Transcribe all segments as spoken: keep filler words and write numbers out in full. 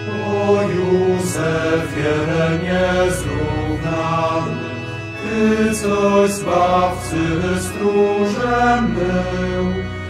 O Józefie niezrównany, Ty, coś Zbawcy stróżem był,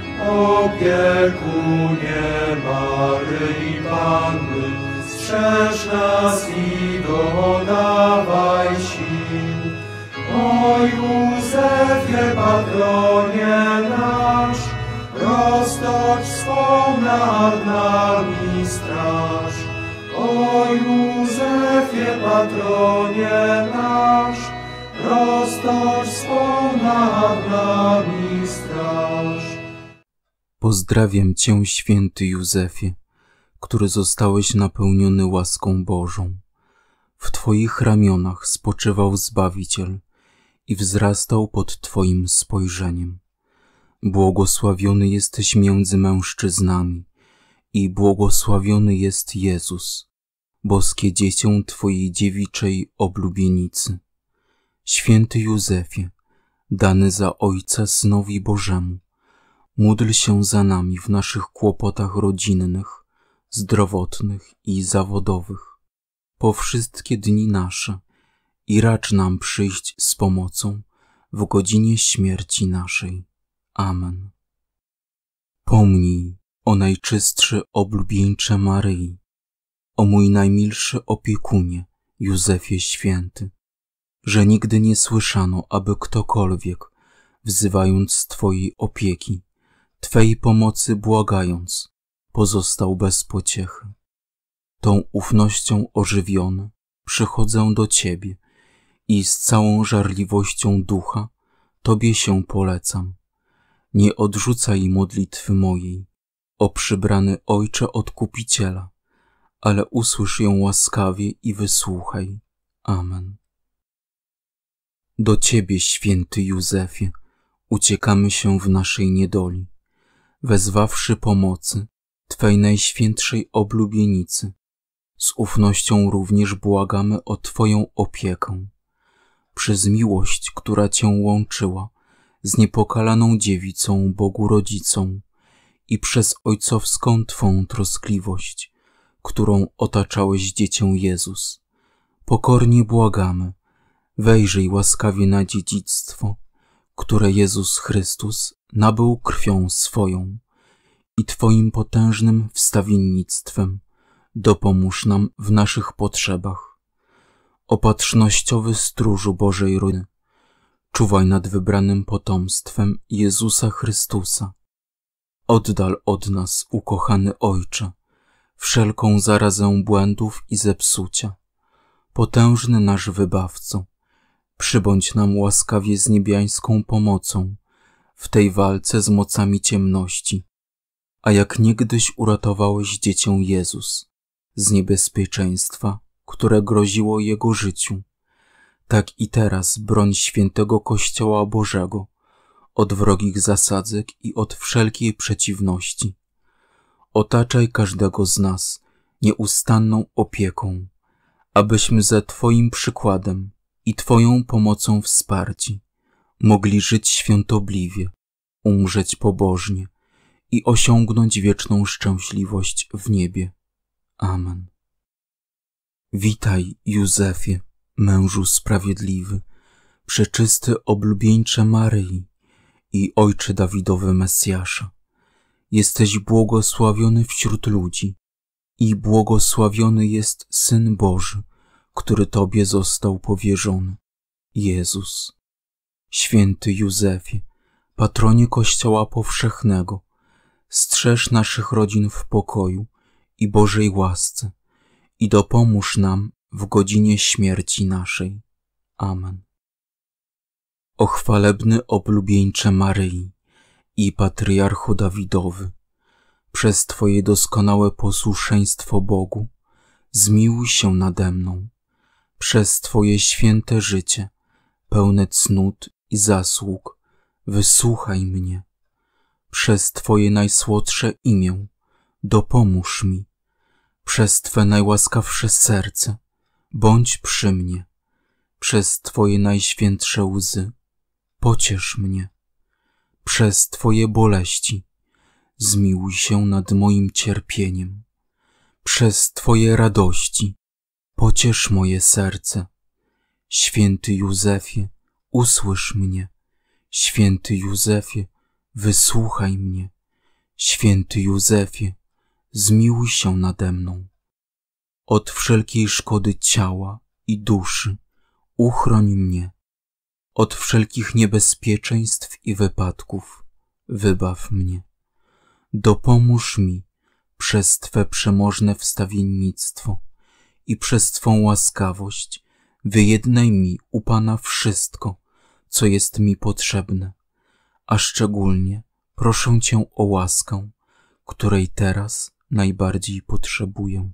opiekunie Maryi Panny, strzeż nas i dodawaj sił. O Józefie, patronie nasz, roztocz swą nad nami straż. O Józefie, patronie nasz, roztocz swą nad nami straż. Pozdrawiam Cię, święty Józefie, który zostałeś napełniony łaską Bożą. W Twoich ramionach spoczywał Zbawiciel i wzrastał pod Twoim spojrzeniem. Błogosławiony jesteś między mężczyznami i błogosławiony jest Jezus, boskie dziecię Twojej dziewiczej oblubienicy. Święty Józefie, dany za Ojca Synowi Bożemu, módl się za nami w naszych kłopotach rodzinnych, zdrowotnych i zawodowych, po wszystkie dni nasze i racz nam przyjść z pomocą w godzinie śmierci naszej. Amen. Pomnij, o najczystszy oblubieńcze Maryi, o mój najmilszy opiekunie, Józefie święty, że nigdy nie słyszano, aby ktokolwiek, wzywając z Twojej opieki, Twej pomocy błagając, pozostał bez pociechy. Tą ufnością ożywiony przychodzę do Ciebie i z całą żarliwością ducha Tobie się polecam. Nie odrzucaj modlitwy mojej, o przybrany Ojcze Odkupiciela, ale usłysz ją łaskawie i wysłuchaj. Amen. Do Ciebie, święty Józefie, uciekamy się w naszej niedoli, wezwawszy pomocy Twej najświętszej oblubienicy. Z ufnością również błagamy o Twoją opiekę. Przez miłość, która Cię łączyła z niepokalaną dziewicą Bogu Rodzicą i przez ojcowską Twą troskliwość, którą otaczałeś dziecię Jezus, pokornie błagamy, wejrzyj łaskawie na dziedzictwo, które Jezus Chrystus nabył krwią swoją i Twoim potężnym wstawiennictwem dopomóż nam w naszych potrzebach. Opatrznościowy stróżu Bożej rodziny, czuwaj nad wybranym potomstwem Jezusa Chrystusa. Oddal od nas, ukochany Ojcze, wszelką zarazę błędów i zepsucia. Potężny nasz Wybawco, przybądź nam łaskawie z niebiańską pomocą w tej walce z mocami ciemności, a jak niegdyś uratowałeś dziecię Jezus z niebezpieczeństwa, które groziło Jego życiu, tak i teraz broń świętego Kościoła Bożego od wrogich zasadzek i od wszelkiej przeciwności. Otaczaj każdego z nas nieustanną opieką, abyśmy za Twoim przykładem i Twoją pomocą wsparci mogli żyć świątobliwie, umrzeć pobożnie i osiągnąć wieczną szczęśliwość w niebie. Amen. Witaj, Józefie, mężu sprawiedliwy, przeczysty oblubieńcze Maryi i Ojcze Dawidowy Mesjasza. Jesteś błogosławiony wśród ludzi i błogosławiony jest Syn Boży, który Tobie został powierzony, Jezus. Święty Józefie, patronie Kościoła powszechnego, strzeż naszych rodzin w pokoju i Bożej łasce i dopomóż nam w godzinie śmierci naszej. Amen. O chwalebny oblubieńcze Maryi i patriarcho Dawidowy, przez Twoje doskonałe posłuszeństwo Bogu, zmiłuj się nade mną. Przez Twoje święte życie, pełne cnót i zasług, wysłuchaj mnie. Przez Twoje najsłodsze imię, dopomóż mi. Przez Twe najłaskawsze serce, bądź przy mnie. Przez Twoje najświętsze łzy, pociesz mnie. Przez Twoje boleści, zmiłuj się nad moim cierpieniem. Przez Twoje radości pociesz moje serce. Święty Józefie, usłysz mnie. Święty Józefie, wysłuchaj mnie. Święty Józefie, zmiłuj się nade mną. Od wszelkiej szkody ciała i duszy uchroń mnie. Od wszelkich niebezpieczeństw i wypadków wybaw mnie. Dopomóż mi przez Twe przemożne wstawiennictwo i przez Twą łaskawość wyjednaj mi u Pana wszystko, co jest mi potrzebne, a szczególnie proszę Cię o łaskę, której teraz najbardziej potrzebuję.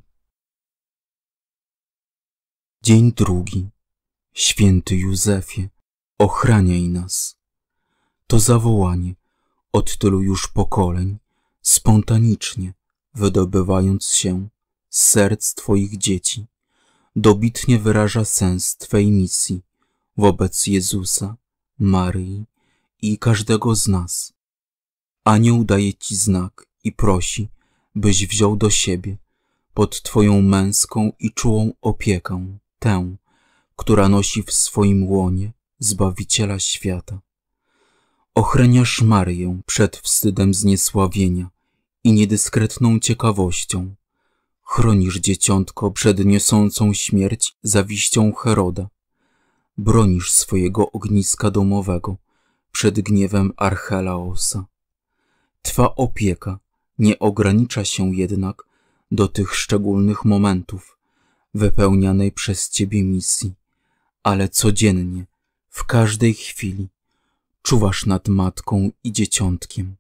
Dzień drugi. Święty Józefie, ochraniaj nas. To zawołanie od tylu już pokoleń, spontanicznie wydobywając się z serc Twoich dzieci, dobitnie wyraża sens Twej misji wobec Jezusa, Maryi i każdego z nas. Anioł daje Ci znak i prosi, byś wziął do siebie pod Twoją męską i czułą opiekę tę, która nosi w swoim łonie Zbawiciela świata. Ochraniasz Maryję przed wstydem zniesławienia i niedyskretną ciekawością. Chronisz dzieciątko przed niosącą śmierć zawiścią Heroda. Bronisz swojego ogniska domowego przed gniewem Archelaosa. Twa opieka nie ogranicza się jednak do tych szczególnych momentów wypełnianej przez Ciebie misji, ale codziennie, w każdej chwili czuwasz nad matką i dzieciątkiem.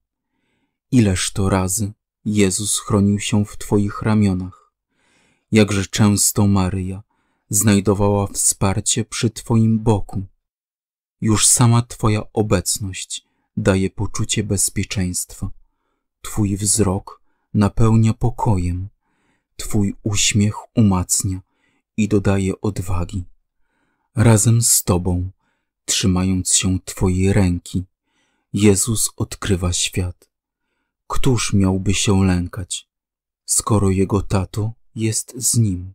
Ileż to razy Jezus chronił się w Twoich ramionach, jakże często Maryja znajdowała wsparcie przy Twoim boku. Już sama Twoja obecność daje poczucie bezpieczeństwa. Twój wzrok napełnia pokojem, Twój uśmiech umacnia i dodaje odwagi. Razem z Tobą, trzymając się Twojej ręki, Jezus odkrywa świat. Któż miałby się lękać, skoro Jego tato jest z Nim?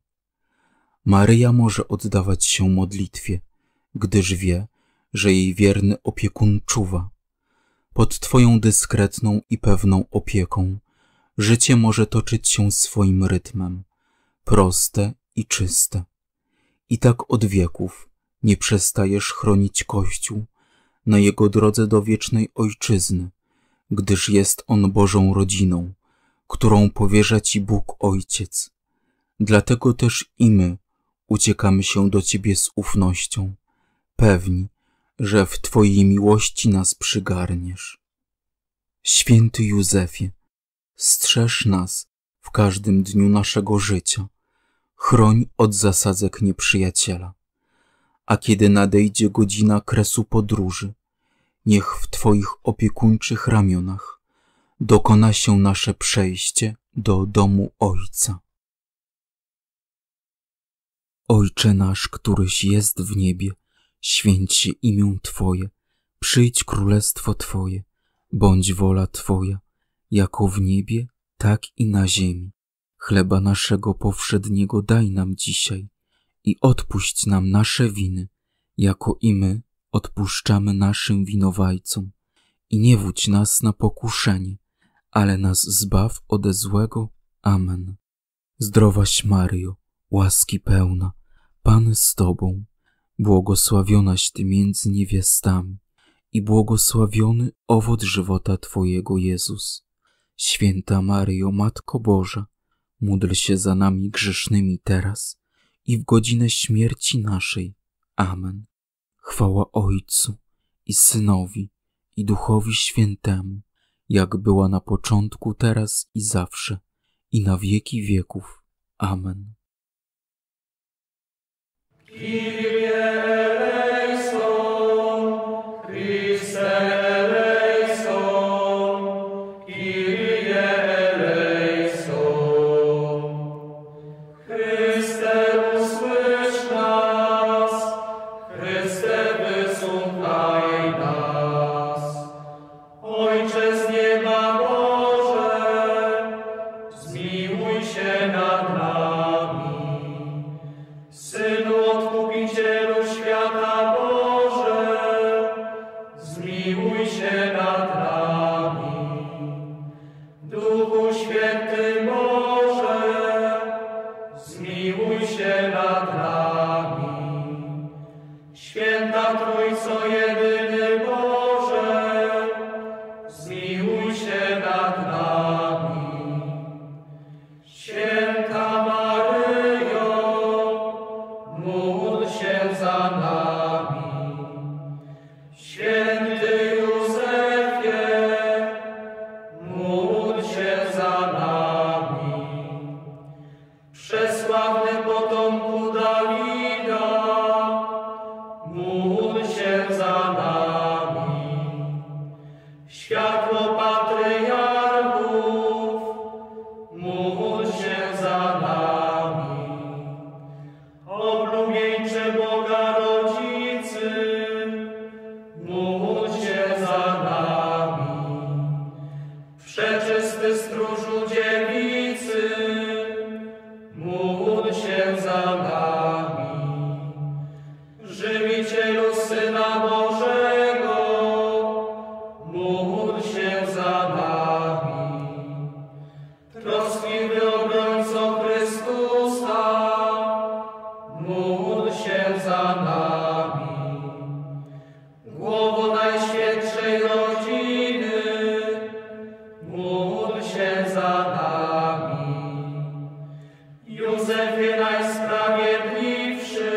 Maryja może oddawać się modlitwie, gdyż wie, że jej wierny opiekun czuwa. Pod Twoją dyskretną i pewną opieką życie może toczyć się swoim rytmem, proste i czyste. I tak od wieków nie przestajesz chronić Kościół na jego drodze do wiecznej Ojczyzny, gdyż jest on Bożą rodziną, którą powierza Ci Bóg Ojciec. Dlatego też i my uciekamy się do Ciebie z ufnością, pewni, że w Twojej miłości nas przygarniesz. Święty Józefie, strzeż nas w każdym dniu naszego życia, chroń od zasadzek nieprzyjaciela, a kiedy nadejdzie godzina kresu podróży, niech w Twoich opiekuńczych ramionach dokona się nasze przejście do domu Ojca. Ojcze nasz, któryś jest w niebie, święć się imię Twoje, przyjdź królestwo Twoje, bądź wola Twoja, jako w niebie, tak i na ziemi. Chleba naszego powszedniego daj nam dzisiaj i odpuść nam nasze winy, jako i my odpuszczamy naszym winowajcom. I nie wódź nas na pokuszenie, ale nas zbaw ode złego. Amen. Zdrowaś Maryjo, łaski pełna, Pan z Tobą, błogosławionaś Ty między niewiastami i błogosławiony owoc żywota Twojego Jezus. Święta Maryjo, Matko Boża, módl się za nami grzesznymi teraz i w godzinę śmierci naszej. Amen. Chwała Ojcu i Synowi i Duchowi Świętemu, jak była na początku, teraz i zawsze, i na wieki wieków. Amen. Zmiłuj się nad się nad nami. Duchu Święty Boże, zmiłuj się nad nami. Święta Trójco jedyny Boże, zmiłuj się nad nami. Święta Maryjo, módl się za nami. Święty Józefie, módl się za nami. Przesławny potomku Dawida, módl się za nami. Światło patriarchów, módl się za nami. Oblubieńcze Boga Rodzicy, módl się za nami. Przeczysty stróżu Dziewicy, módl się za nami. Żywicielu Syna Bożego, módl się za nami. Troskliwy obrońco Chrystusa, módl się za nami. Głowo Najświętszej Rodziny, módl się za nami. Józefie Najsprawiedliwszy,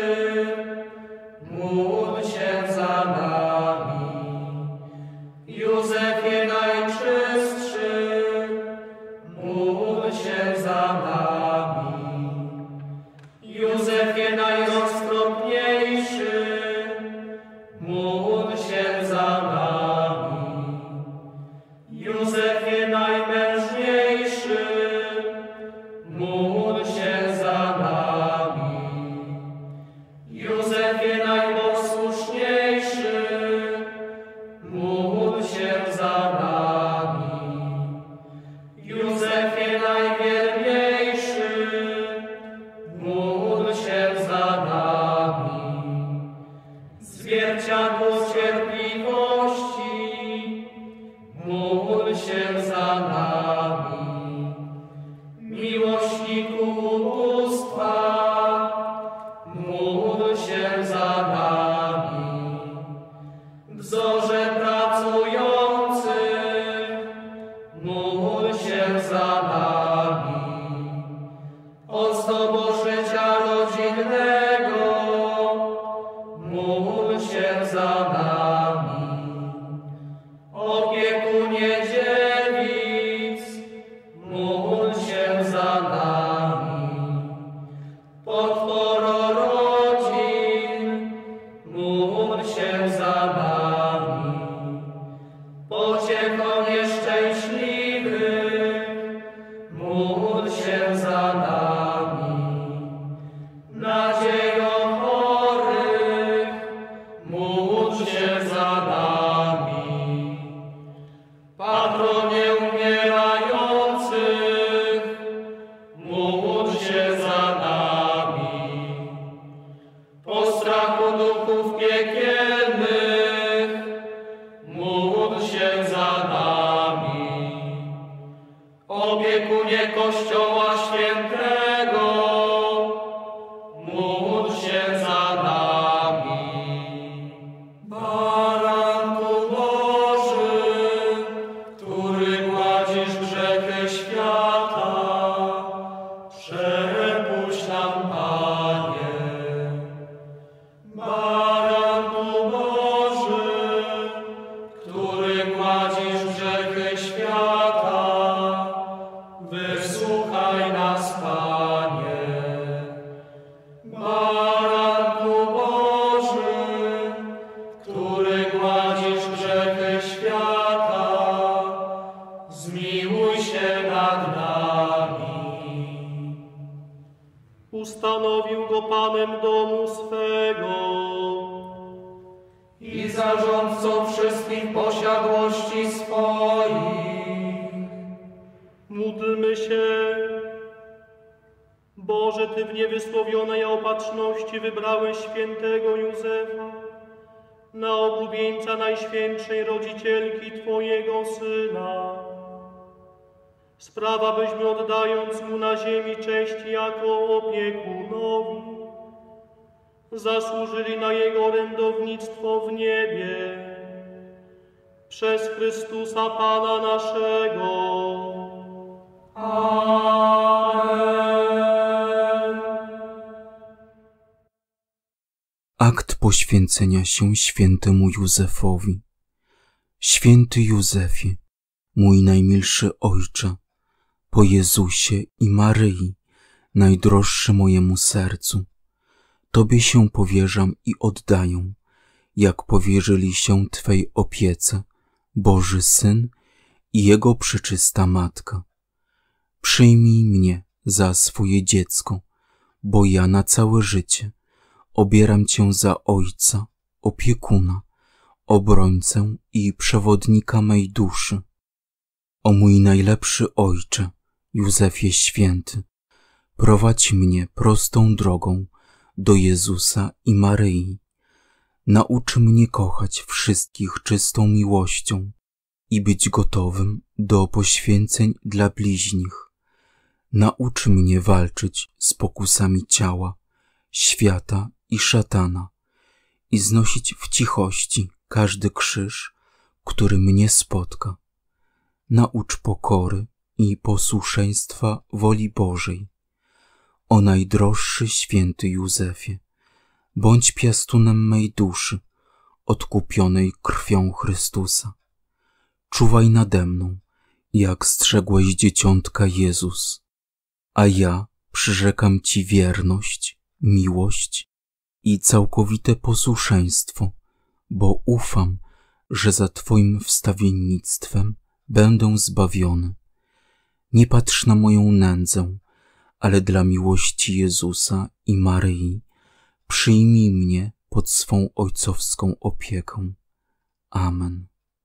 módl się za nami. Józefie Najczystszy, módl się za nami. Józefie Najroztropniejszy, módl się za nami. Józefie Najmężniejszy, módl się za nami. Józefie Najposłuszniejszy, módl się za nami. Józefie Najwierniejszy, módl się za nami. Zwierciadło cierpliwości, módl się za nami. Miłośniku ubóstwa, módl się za nami. Wzorze pracujących, módl się za nami. Ozdobo życia rodzinnego, módl się za nami. Opiekunie dziewic, módl się za nami. Podporo rodzin, módl się za nami. Pociechą nieszczęśliwych, módl się za nami. Nadzieją chorych, módl się za nami. Patronie umierających, módl się za nami. Postrachu duchów piekielnych, módl się za nami. Opiekunie Kościoła Świętego, módl się za nami. Baranku Boży, który gładzisz grzechy świata, przepuść nam, Panie. Baranku Boży, który gładzisz grzechy świata, wysłuchaj nas, Panie. Baranku Boży, który gładzisz grzechy świata, zmiłuj się nad nami. Ustanowił go Panem domu swego I zarządcą wszystkich posiadłości swoich. Módlmy się. Boże, Ty w niewysłowionej opatrzności wybrałeś świętego Józefa, na oblubieńca Najświętszej Rodzicielki Twojego Syna. Sprawa, byśmy oddając Mu na ziemi cześć jako opiekunowi, zasłużyli na Jego orędownictwo w niebie. Przez Chrystusa Pana naszego. Amen. Akt poświęcenia się świętemu Józefowi. Święty Józefie, mój najmilszy Ojcze, po Jezusie i Maryi, najdroższy mojemu sercu, Tobie się powierzam i oddaję, jak powierzyli się Twej opiece Boży Syn i Jego przeczysta Matka. Przyjmij mnie za swoje dziecko, bo ja na całe życie obieram Cię za Ojca, opiekuna, obrońcę i przewodnika mej duszy. O mój najlepszy Ojcze, Józefie Święty, prowadź mnie prostą drogą do Jezusa i Maryi. Naucz mnie kochać wszystkich czystą miłością i być gotowym do poświęceń dla bliźnich. Naucz mnie walczyć z pokusami ciała, świata i szatana i znosić w cichości każdy krzyż, który mnie spotka. Naucz pokory i posłuszeństwa woli Bożej. O najdroższy święty Józefie, bądź piastunem mej duszy, odkupionej krwią Chrystusa. Czuwaj nade mną, jak strzegłeś dzieciątka Jezus, a ja przyrzekam Ci wierność, miłość i całkowite posłuszeństwo, bo ufam, że za Twoim wstawiennictwem będę zbawiony. Nie patrz na moją nędzę, ale dla miłości Jezusa i Maryi przyjmij mnie pod swą ojcowską opiekę. Amen.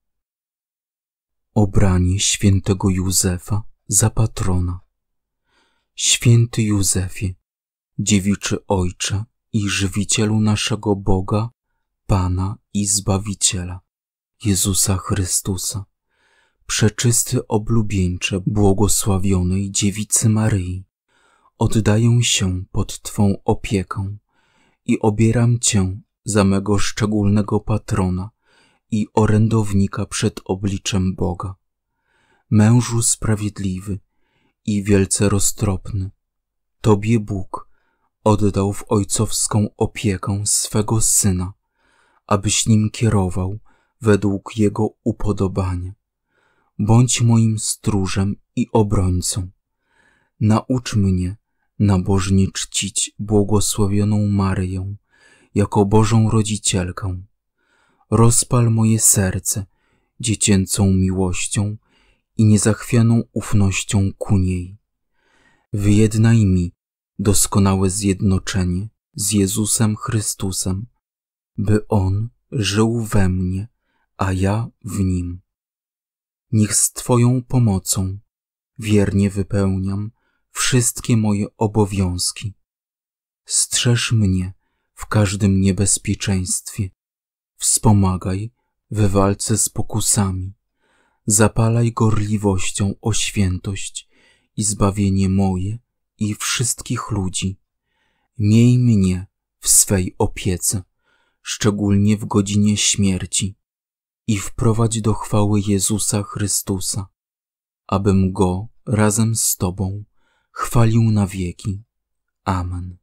Obranie świętego Józefa za patrona. Święty Józefie, dziewiczy Ojcze i żywicielu naszego Boga, Pana i Zbawiciela, Jezusa Chrystusa, przeczysty oblubieńcze błogosławionej Dziewicy Maryi, oddaję się pod Twą opiekę i obieram Cię za mego szczególnego patrona i orędownika przed obliczem Boga. Mężu sprawiedliwy i wielce roztropny, Tobie Bóg oddał w ojcowską opiekę swego Syna, abyś nim kierował według Jego upodobania. Bądź moim stróżem i obrońcą. Naucz mnie nabożnie czcić błogosławioną Maryję jako Bożą Rodzicielkę. Rozpal moje serce dziecięcą miłością i niezachwianą ufnością ku niej. Wyjednaj mi doskonałe zjednoczenie z Jezusem Chrystusem, by On żył we mnie, a ja w Nim. Niech z Twoją pomocą wiernie wypełniam wszystkie moje obowiązki. Strzeż mnie w każdym niebezpieczeństwie. Wspomagaj we walce z pokusami. Zapalaj gorliwością o świętość i zbawienie moje i wszystkich ludzi. Miej mnie w swej opiece, szczególnie w godzinie śmierci, i wprowadź do chwały Jezusa Chrystusa, abym Go razem z Tobą chwalił na wieki. Amen.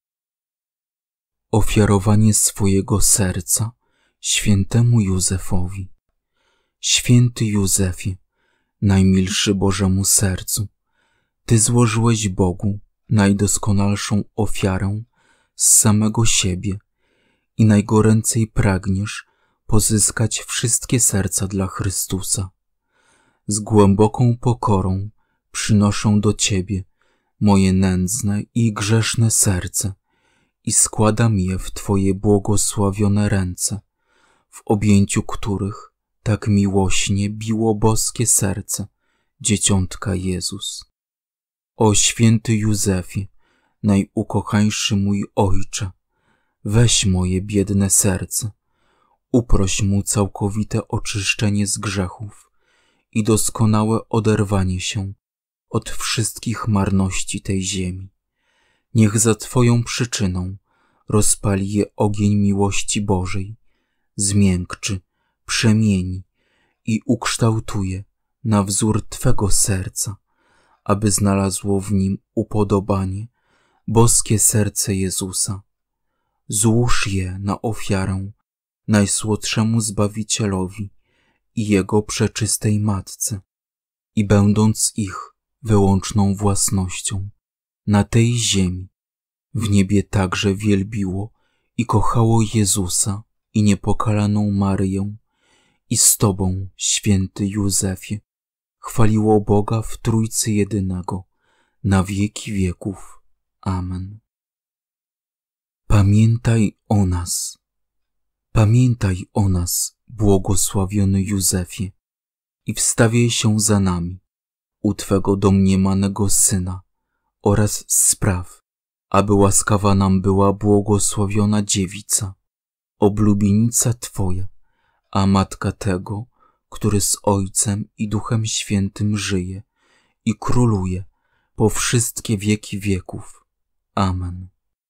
Ofiarowanie swojego serca świętemu Józefowi. Święty Józefie, najmilszy Bożemu sercu, Ty złożyłeś Bogu najdoskonalszą ofiarę z samego siebie i najgoręcej pragniesz pozyskać wszystkie serca dla Chrystusa. Z głęboką pokorą przynoszę do Ciebie moje nędzne i grzeszne serce i składam je w Twoje błogosławione ręce, w objęciu których tak miłośnie biło boskie serce dzieciątka Jezus. O święty Józefie, najukochańszy mój Ojcze, weź moje biedne serce, Uproś mu całkowite oczyszczenie z grzechów i doskonałe oderwanie się od wszystkich marności tej ziemi. Niech za Twoją przyczyną rozpali je ogień miłości Bożej, zmiękczy, przemieni i ukształtuje na wzór Twego serca, aby znalazło w nim upodobanie boskie serce Jezusa. Złóż je na ofiarę Najsłodszemu Zbawicielowi i Jego przeczystej Matce i będąc ich wyłączną własnością na tej ziemi, w niebie także wielbiło i kochało Jezusa i niepokalaną Maryję i z Tobą, święty Józefie, chwaliło Boga w Trójcy Jedynego, na wieki wieków. Amen. Pamiętaj o nas. Pamiętaj o nas, błogosławiony Józefie, i wstawiaj się za nami u Twego domniemanego Syna oraz spraw, aby łaskawa nam była błogosławiona Dziewica, oblubienica Twoja, a Matka tego, który z Ojcem i Duchem Świętym żyje i króluje po wszystkie wieki wieków. Amen.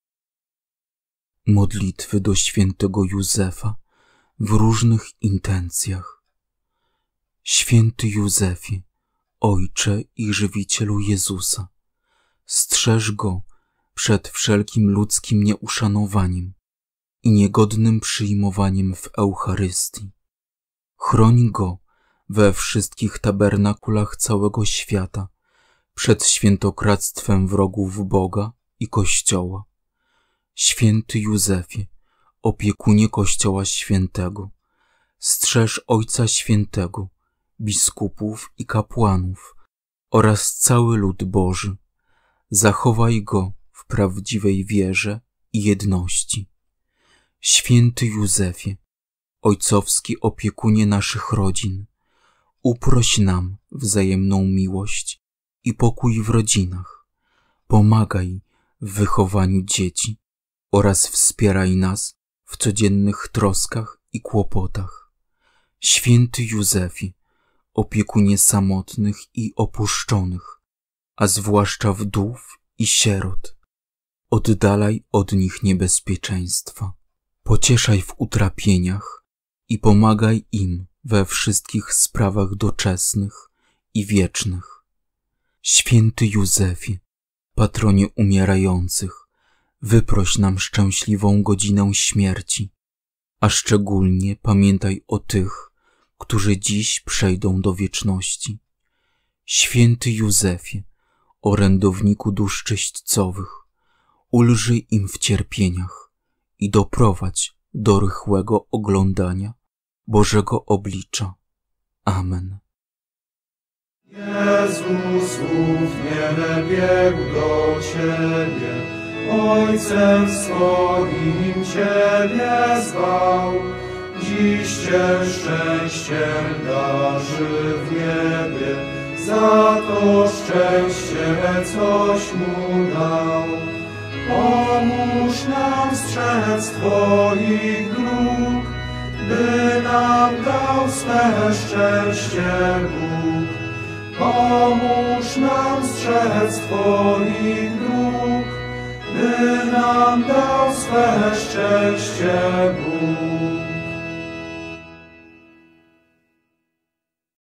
Modlitwy do świętego Józefa w różnych intencjach. Święty Józefie, Ojcze i Żywicielu Jezusa, strzeż Go przed wszelkim ludzkim nieuszanowaniem i niegodnym przyjmowaniem w Eucharystii. Chroń Go we wszystkich tabernakulach całego świata przed świętokradztwem wrogów Boga i Kościoła. Święty Józefie, opiekunie Kościoła Świętego, strzeż Ojca Świętego, biskupów i kapłanów oraz cały lud Boży. Zachowaj go w prawdziwej wierze i jedności. Święty Józefie, ojcowski opiekunie naszych rodzin, uproś nam wzajemną miłość i pokój w rodzinach. Pomagaj w wychowaniu dzieci oraz wspieraj nas w codziennych troskach i kłopotach. Święty Józefie, opiekunie samotnych i opuszczonych, a zwłaszcza wdów i sierot, oddalaj od nich niebezpieczeństwa. Pocieszaj w utrapieniach i pomagaj im we wszystkich sprawach doczesnych i wiecznych. Święty Józefie, patronie umierających, wyproś nam szczęśliwą godzinę śmierci, a szczególnie pamiętaj o tych, którzy dziś przejdą do wieczności. Święty Józefie, orędowniku dusz czyśćcowych, ulżyj im w cierpieniach i doprowadź do rychłego oglądania Bożego oblicza. Amen. Jezus ufnie biegł do Ciebie, Ojcem swoim Ciebie zwał. Dziś Cię szczęściem darzy w niebie, za to szczęście coś Mu dał. Pomóż nam strzec Twoich dróg, by nam dał swe szczęście Bóg. Pomóż nam strzec Twoich dróg, by nam dał swe szczęście Bóg.